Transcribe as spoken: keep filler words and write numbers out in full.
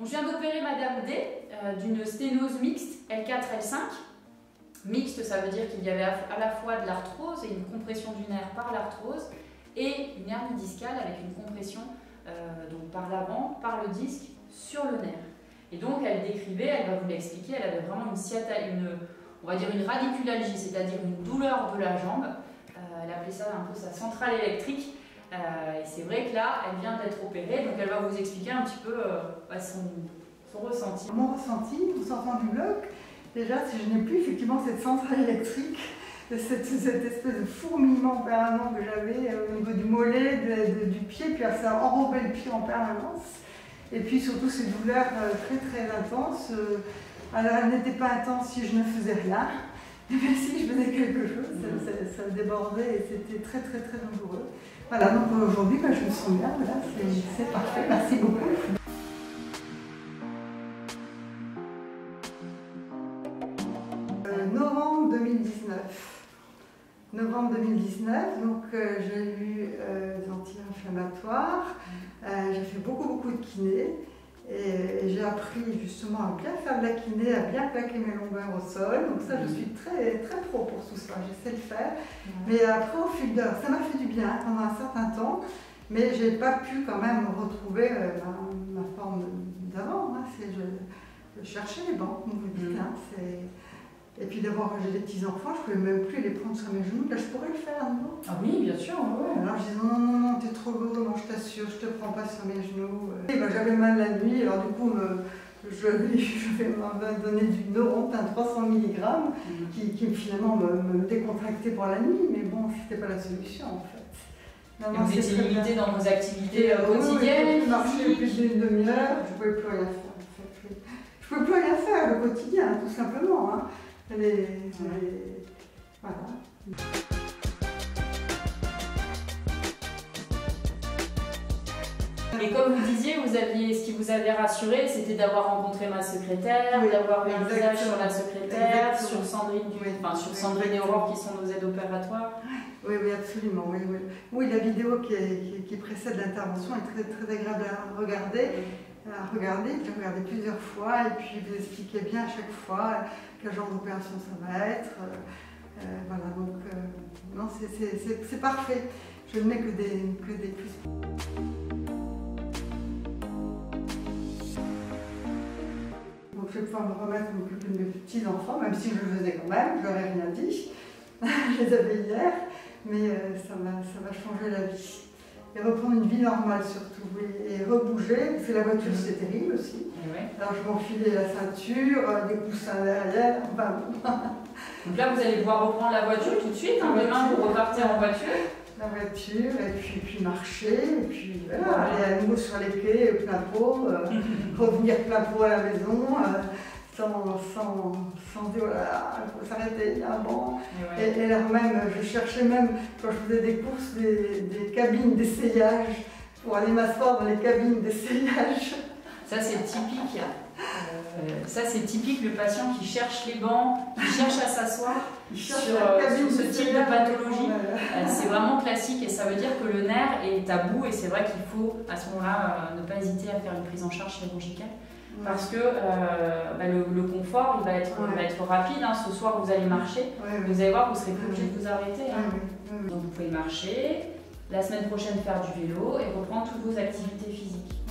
Donc, je viens d'opérer Madame D euh, d'une sténose mixte L quatre L cinq. Mixte, ça veut dire qu'il y avait à la fois de l'arthrose et une compression du nerf par l'arthrose et une hernie discale avec une compression euh, donc par l'avant, par le disque, sur le nerf. Et donc elle décrivait, elle va vous l'expliquer, elle avait vraiment une, sciata, une, on va dire une radiculalgie, c'est-à-dire une douleur de la jambe. Euh, elle appelait ça un peu sa centrale électrique. Euh, et c'est vrai que là, elle vient d'être opérée, donc elle va vous expliquer un petit peu euh, bah, son, son ressenti. Mon ressenti, en sortant du bloc, déjà, si je n'ai plus effectivement cette centrale électrique, cette, cette espèce de fourmillement permanent que j'avais au niveau du mollet, de, de, du pied, puis ça enrobait le pied en permanence. Et puis surtout ces douleurs très très intenses. Alors elles n'étaient pas intenses si je ne faisais rien, mais si je faisais quelque chose, ça, ça, ça débordait et c'était très très très douloureux. Voilà, donc aujourd'hui ben, je me sens bien, voilà, c'est parfait, merci beaucoup. Euh, novembre deux mille dix-neuf. Novembre deux mille dix-neuf, donc euh, j'ai eu euh, des anti-inflammatoires, euh, j'ai fait beaucoup beaucoup de kiné et, et j'ai appris justement à bien faire de la kiné, à bien plaquer mes lombaires au sol, donc ça je suis très très pro pour tout ça, j'essaie de le faire, mais après au fil d'heure, ça m'a fait du bien pendant un certain temps, mais j'ai pas pu quand même retrouver euh, ma, ma forme d'avant, hein. je, je cherchais les bancs, comme vous dites, hein. Et puis d'abord, j'ai des petits-enfants, je ne pouvais même plus les prendre sur mes genoux. Là, je pourrais le faire à nouveau. Ah oui, bien sûr. Ouais. Alors je disais, non, non, non, t'es trop lourd, non, je t'assure, je te prends pas sur mes genoux. Et ben, j'avais mal la nuit, alors du coup, me, je, je vais me donner du Neurontin trois cents milligrammes mmh. qui, qui finalement me, me décontractait pour la nuit, mais bon, c'était pas la solution en fait. Non, vous étiez limité dans vos activités euh, quotidiennes? Je marchais plus d'une demi-heure, je ne pouvais plus rien faire. En fait. Je ne pouvais plus rien faire le quotidien, tout simplement. Hein. Les, les... Voilà. Et comme vous disiez, vous aviez, ce qui vous avait rassuré, c'était d'avoir rencontré ma secrétaire, oui, d'avoir eu un visage sur la secrétaire, exactement. sur Sandrine, du, oui, enfin, sur Sandrine et Aurore qui sont nos aides opératoires. Oui, oui, absolument. Oui, oui. oui la vidéo qui, est, qui, qui précède l'intervention est très, très agréable à regarder. à regarder, je l'ai regardé plusieurs fois et puis vous expliquez bien à chaque fois quel genre d'opération ça va être. Euh, voilà, donc euh, non, c'est parfait. Je ne mets que des, que des plus. Donc je vais pouvoir me remettre à m'occuper de mes petits-enfants, même si je le faisais quand même, je leur ai rien dit. Je les avais hier, mais euh, ça va, ça va changer la vie. Et reprendre une vie normale surtout, et rebouger, parce que la voiture c'est terrible aussi. Oui. Alors je m'enfilais la ceinture, des coussins derrière, enfin bon. Donc là vous allez pouvoir reprendre la voiture tout de suite, hein, demain vous repartez en voiture. La voiture, et puis, puis marcher, et puis voilà, aller à nouveau sur les quais, plein pot, euh, revenir plein pot à la maison. Euh, Sans, sans, sans dire, voilà, il faut s'arrêter, il y a un banc. Et, ouais. et, et alors même, je cherchais même, quand je faisais des courses, des, des cabines d'essayage, pour aller m'asseoir dans les cabines d'essayage. Ça c'est typique. Euh, ça c'est typique, le patient qui cherche les bancs, qui cherche à s'asseoir sur, euh, sur ce type de pathologie. Euh, c'est vraiment classique et ça veut dire que le nerf est à bout et c'est vrai qu'il faut à ce moment-là euh, ne pas hésiter à faire une prise en charge chirurgicale. Parce que euh, bah, le, le confort il va être, ouais. il va être rapide, hein. Ce soir vous allez marcher, ouais, ouais. vous allez voir, vous serez plus obligé de vous arrêter. Hein. Ouais, ouais, ouais. Donc vous pouvez marcher, la semaine prochaine faire du vélo et reprendre toutes vos activités physiques.